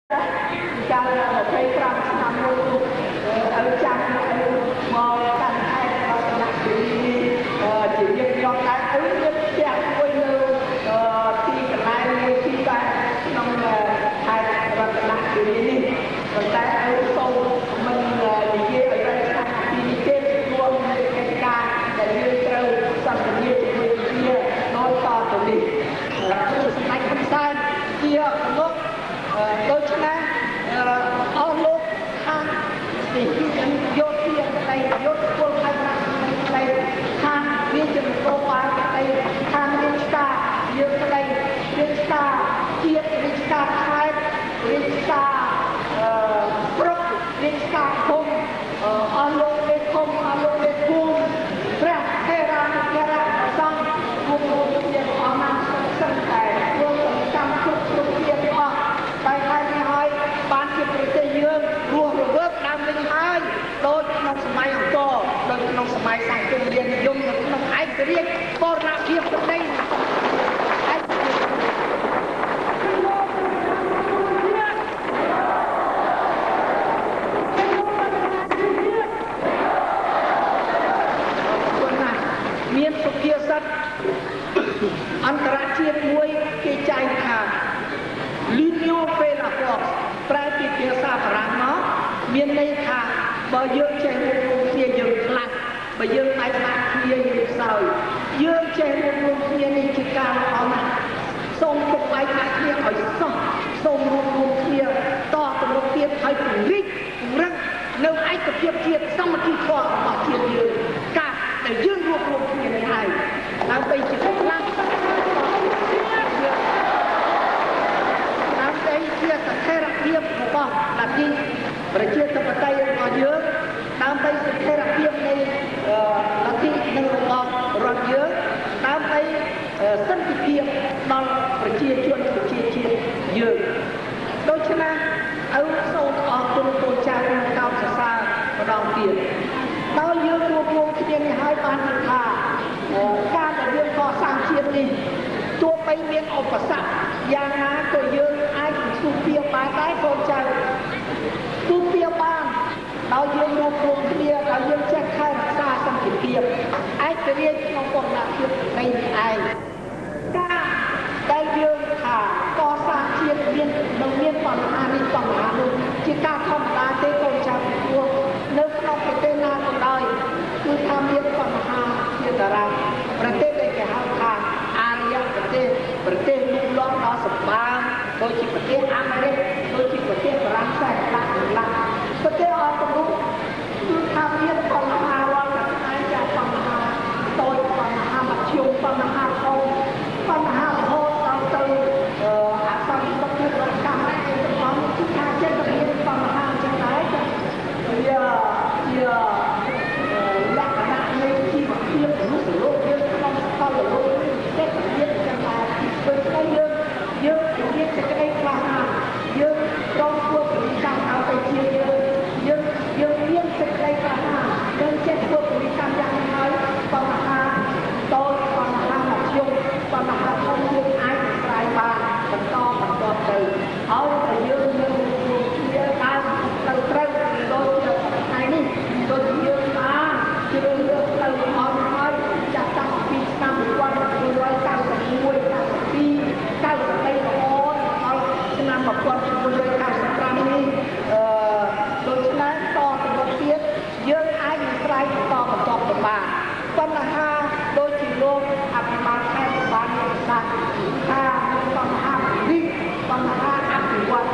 การเราใช้ปรับนำลูกเอาจังมองกันให้เราหนักดีchỉ việc cho cái ứng nhất đẹp vui như khi cả hai vui khi ta trong hai và nặng đi đi còn cái ứng sâu mình đi kia ở đây sang đi trên luôn cái ca để như trâu xong rồi như mình kia nói to từ đi này không sai kia lúc đôi chân ở lúc hàng thì vô tiền cái này vô quân hai cái này hàng viên chừng cô phái cái này hàng viên xa dương cái này viên xa chia viên xa hai viên xa prok viên xa không ở lúc bên không ở lúc bên buông ra hay ra xong buông tiền ở mang sân tài buông trăm chục tiền đó tại hai ban chụp cái dương buông rồi bước đang lên hai đôi trongสมัยของโตโดยក្នុងសម័យសង្គមរាជនិយមក្នុងឯករាជ្យបរណភាពទៅđâyមានសុភាសិតអន្តរជាតិមួយគេចែងថា L'union fait la force ប្រែពីភាសាបារាំងមកមានន័យថាបើយើងចេះរួមគ្នាយើងខ្លាំងបើយើងបែកបាក់គ្នាយើងខ្សោយយើងចេះរួមគ្នានេះជាការល្អណាស់សូមកុំបែកបាក់គ្នាឲ្យសោះសូមរួមគ្នាតទៅមុខទៀតឲ្យពង្រីករឹងនៅឯកភាពជាតិសាមគ្គីធម៌របស់ជាតិយើងការដែលយើងរួមគ្នានេះហើយដើម្បីជាខ្លាំងដើម្បីជាស្ថិរភាពរបស់លទ្ធិប្រជាធិបតេយ្យរបស់យើងដើម្បីស្ថិរភាពនៃលទ្ធិនិងរបបរដ្ឋយើងដើម្បីសន្តិភាពដល់ប្រជាជនប្រជាជាតិយើងដូច្នេះឪសូមអរគុណពូចៅនិងកោតសរសើរម្ដងទៀតដោយយើងរួមគ្នានេះហើយបានថាការដែលយើងកសាងជាតិនេះទោះបីមានឧបសគ្គយ៉ាងណាក៏យើងអាចស៊ូពីបានដែរកូនចៅស៊ូពីបានដោយយើងរួមគ្នាដោយយើងចេះថែរក្សាសន្តិភាពឯករាជ្យក្នុងបរណភាពនៃឯងការដែលយើងថាកសាងជាតិមាននឹងមានបញ្ហានេះបញ្ហានោះជាការធម្មតាទេកូនចៅព្រោះនៅក្នុងប្រទេសណាក៏ដោយគឺថាមានបញ្ហាជាតារាងប្រទេសដែលគេហៅថាអារ្យប្រទេសលូកលាស់ដល់សម្បើមដូចជាប្រទេសអាមេរិកដូចជាប្រទេសបារាំងខ្សែក្លាក់ប្រទេសអន្តរជាតិគឺថាមានបញ្ហារាល់ថ្ងៃចាបញ្ហាតូចបញ្ហាមធ្យមបញ្ហាធំបញ្ហារហូតដល់ទៅអសន្តិសុខនៃរដ្ឋកម្មឯកទាំងអស់គឺថាចេះតែមានបញ្ហាចឹងដែរចាវាជាលក្ខណៈនៃជីវភាពមនុស្សលោកយើងក្នុងសកលលោកនេះតែមានចឹងដែរពេលខ្លះយើងមានសេចក្តីក្លាហានយើងព្រមធ្វើពិធីកម្មឲ្យទៅជាយើងមានសេចក្តីក្លាហានយើងចេះធ្វើពិធីកម្មយ៉ាងណាហើយបញ្ហាតូចបញ្ហាមធ្យមបញ្ហាធំយើងអាចស្រាយបានបន្តទៅឲ្យតែយើងនឹងគ្នាតាមទៅត្រូវដូចជាថ្ងៃនេះដូចយើងបានជ្រើសរើសទៅឲ្យចាស់តាំងពីឆ្នាំ1991 92 93រហូតដល់ឆ្នាំ1995នេះដូច្នេះតទៅមុខទៀតយើងអាចនឹងស្រ័យបន្តទៅបានបញ្ហាដូចជាលោកអភិបាលខេត្តបានមានស្ដាប់ថាបញ្ហានេះបញ្ហាអភិវឌ្ឍ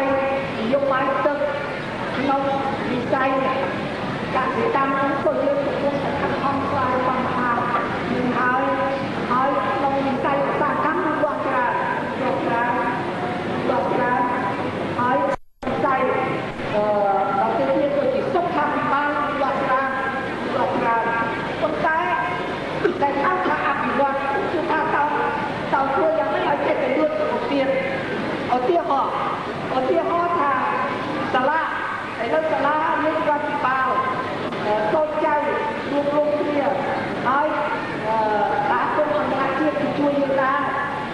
យនយោបាយទឹកក្នុងវិស័យកសិកម្មក្នុងពលរដ្ឋកំពុងតែខិតខំស្វែងរកបញ្ហានឹងហើយក្នុងវិស័យឧស្សាហកម្មនឹងវាស់ច្រើនហើយវិស័យដល់ទៅទៀតក៏ជាសុខាភិបាលវាស់ច្រើនប៉ុន្តែដែលថាអភិវឌ្ឍគឺថាតើធ្វើយ៉ាងម៉េចឲ្យចេះតែលឿនទៅទៀតឧទាហរណ៍ថាសាលាឥឡូវសាលាមានរដ្ឋបាលកូនចៅរួមគ្នាហើយតាគុំអន្តរជាតិជួយយើងដែរ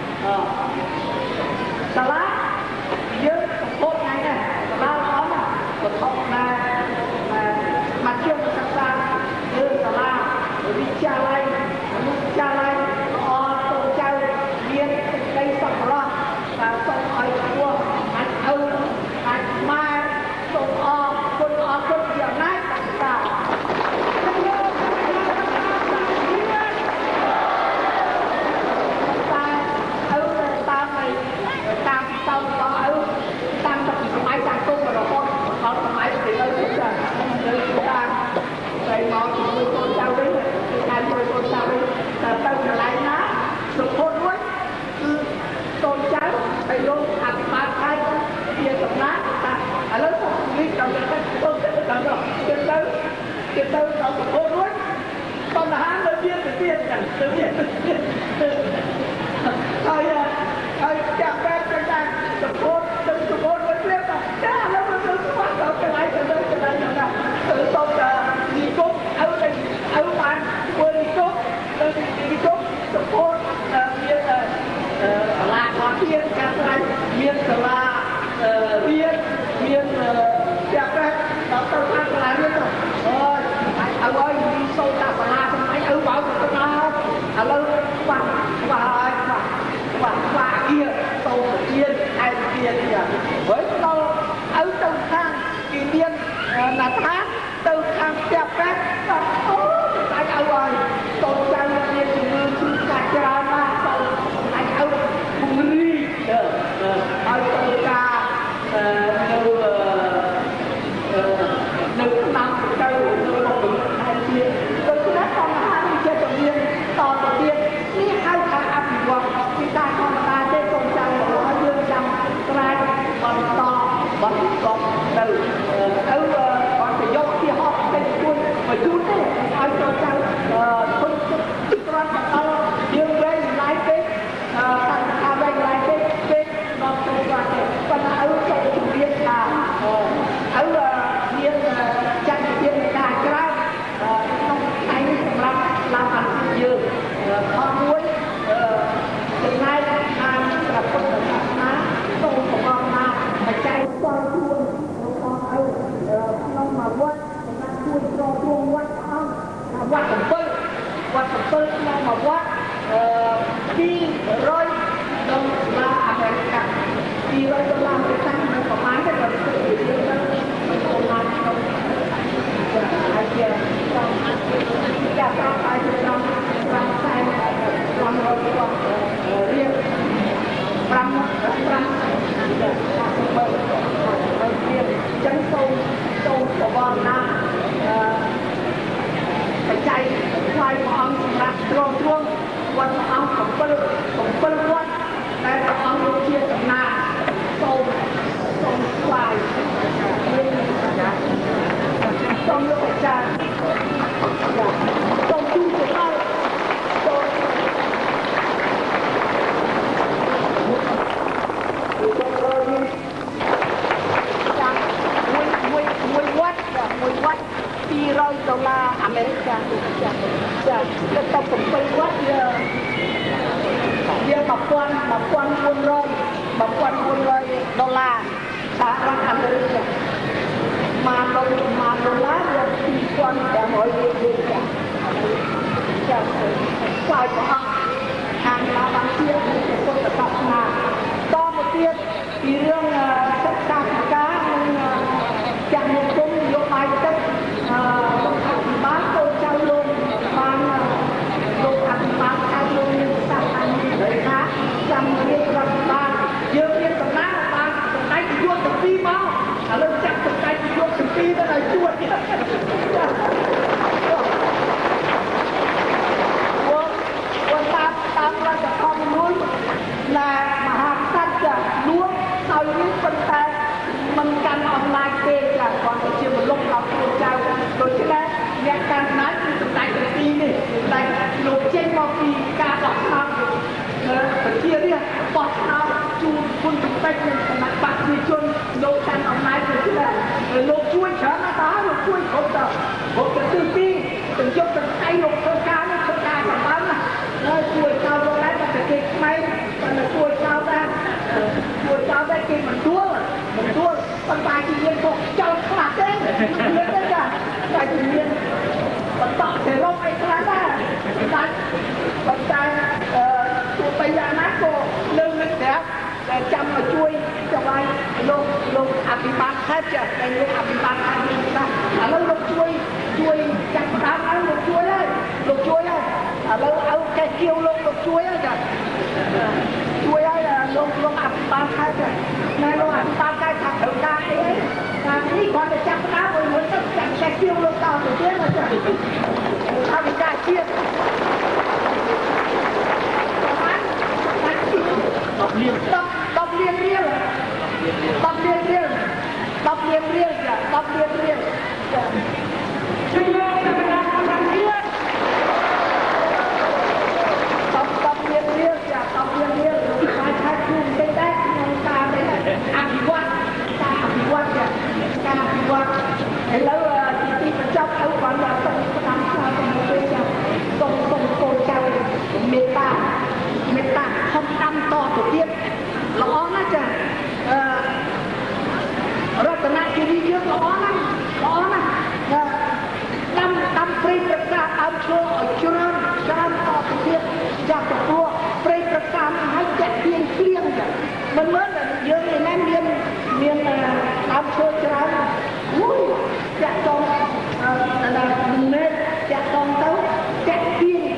សាលាយើងប្រកបថ្ងៃនេះសាលាល្អណាស់ប្រកបដែរមកជាសិក្សាគឺសាលាវិទ្យាល័យល្អកូនចៅមានសេចក្តីសុខល្អតែសូមឲ្យឈ្មោះអាចម៉ែសូមអរគុណជាអំណាចសិក្សាតាមតោរបស់ឪតាមពីសម័យចាស់ទុំរហូតដល់សម័យទីលើចាតាមតែមកជាមួយកូនចៅវិញតែមួយកូនចៅវិញទៅកន្លែងណាសុខុនវិញគឺកូនចៅទៅលោកអភិបាលខេត្តជាសំណាក់តែឥឡូវទៅនេះដល់ទៅដល់ទៅដល់សុខុនវិញបញ្ហានៅទៀតចឹងទៅទៀតហើយចាក់បែបចាក់សុខុនវិញទៀតចាแล้วมันទៅស្វាក់ដល់កន្លែងទៅណាទៅសុំតែនិគមឪបានធ្វើនិគមសុខុនមានសាលាខាងទៀតការស្រាយមានសាលារៀនមានចាក់បែបដល់ទៅខាងសាលារៀនទៅអើយមានសូនតាសាលាសម្អីឪបោកទៅដល់ឥឡូវខ្វះkia tàu tiên ai tiên kìa với tàu ấu tàu khang kỳ tiên là thác tàu khang đẹp đấy anh ấu ơi tàu trang tiên thì mưa chú cả cha ma tàu anh ấu bùi ri ôi tàu ca nấu nắm tàu nấu bọc bụng hai tiên tàu chú đã còn hai chơi tàu tiên tàu tiên ní hai tháng áp dụng thì ta còn ta đây còn chẳng có dương chẳng ra còn to còn từ còn phải dốc khi họ tên quân mà chút đấy ai cho chẳng không chút ra cả dương đây lái cái thằng đây lái cái còn tôi ra cái còn ở trong chủ viên là ở viên chẳng viên cả cái trong anh làm ăn dương họ muối từ nay ai là con được má tôi của con mà chạy qua chuông con ơi không mà quát người ta chuông cho chuông quát không quát tầm tư không mà quát đi rồi đâu là America đi rồi đâu là America nó có máy cái là sự gì đó không làm không ai kia không cả các ai thì trong sai làm rồi riêng răng chân sâu của bọn nam phải chạy xoay con đặt tròn chuông quần áo cũng phân quần đây là ông được chia sẻ na sâu xoay sông nước phải tràn sông chu của ai $1 អាមេរិកចាទៅ7 វត្តវា$1,400 សហរដ្ឋអាមេរិក$1,000 វា$2,500ចាស្អាយព្រះអង្គខាងឡាបានជាពុទ្ធសាសនាតមកទៀតពីរឿងសិក្សាសិក្សានិងចាស់មុខគុំនយោបាយទឹកលោកអភិបាលកូនចៅលោកបានលោកអភិបាលខេត្តលោកមានសាសនាថាចាំរៀបរដ្ឋបាលយើងមានតំណាងបានសម្ដេចយុទ្ធប៉ុន្តែมันកាន់អនឡាញទេចាគាត់ទៅជាមលុបដល់ខ្លួនចៅដូច្នេះអ្នកកាន់ណាគឺសម្ដេចទាំងពីរនេះសម្ដេចលោកចេញមកពីការបោះឆ្នោតប្រជារាស្ត្របោះឆ្នោតជូនគុណសម្ដេចនិងគណៈបព្វជិជនលោកកាន់អំណាចទៅទៀតលោកជួយច្រើនណាស់តើលោកជួយគ្រប់តើគ្រប់ទៅទីពីរទាំងយកទាំងឯងលោកធ្វើការនេះធ្វើការសម្បានណាហើយជួយចោលលោកដែរតែគេថ្មីតែជួយចោលដែរជួយចោលដែរគេមិនទួលប៉ុន្តែជាមានពួកចោលខ្លះទេមានទេចាតែជាមានបន្តទៅរកអីខ្លះដែរប៉ុន្តែទោះបីយ៉ាងណាក៏នៅនឹងតែចាំមកជួយចាំឲ្យលោកអភិបាលខេត្តចាតែលោកអភិបាលខេត្តនេះថាឥឡូវលោកជួយចាក់ផ្ដើមឲ្យលោកជួយហើយឥឡូវឲ្យកែគៀវលោកជួយហើយចាជួយឲ្យលោកអភិបាលខេត្តចាណែលោកអភិបាលខេត្តថាត្រូវការអីការនេះគាត់ទៅចាក់ផ្ដើមឲ្យមុនទៅចាក់កែគៀវលោកតទៅទៀតណាចាថាវិការជាតិ10លានរៀលចា10លានរៀលចាជួយលោកទៅដល់តាមទៀត10លានរៀលចា10លានរៀលលោកខេត្តជួនពេញដែរក្នុងការអភិវឌ្ឍចាការអភិវឌ្ឍឥឡូវទីបញ្ចប់ឲ្យគាត់ដល់ទៅតាមឆ្លើយទៅពេលចាសូមកូនចៅមេត្តាខំដាំតទៅទៀតល្អណាស់ចារតនគិរីយើងល្អណាស់ដាំព្រៃប្រកាសដើមឈើឲ្យច្រើនតទៅទៀតចាស់ទៅព្រោះព្រៃប្រកាសនឹងឲ្យចាក់ភ្លៀងចាមិនមែនយើងឯណាមានដើមឈើច្រើនចាក់តងមិនមែនចាក់តងទៅចាក់ភ្លៀង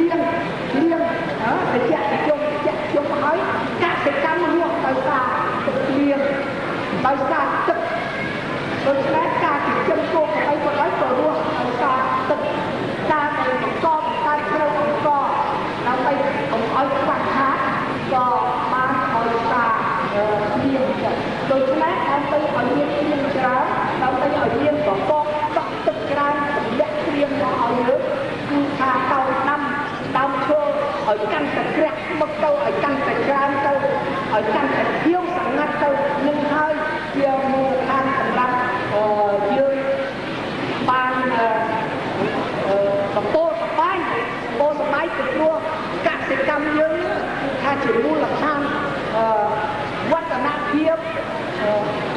តែចាក់ជុំហើយកសិកម្មរស់ដោយសារទឹកភ្លៀងដោយសារទឹកដោយសារការចិញ្ចឹមគោក្របីក៏ដោយក៏រស់ដោយសារទឹកការបង្កប់ការជ្រៅអង្គដើម្បីកុំឲ្យខ្វះខាតក៏បានដោយសារភ្លៀងដូច្នេះដើម្បីឲ្យមានភ្លៀងច្រើនដើម្បីឲ្យមានប្រព័ន្ធដក់ទឹកច្រើនទម្លាក់ភ្លៀងមកឲ្យយើងគឺថាតោដើមឈើឲ្យកាន់តែក្រាក់មកទៅឲ្យកាន់តែច្រើនទៅឲ្យកាន់តែភៀវសង្ងាត់ទៅនឹងហើយជាមូលដ្ឋានសម្រាប់យើងបានកំពូលសបាយពីព្រោះកសិកម្មយើងគឺថាជាមូលដ្ឋានវឌ្ឍនភាព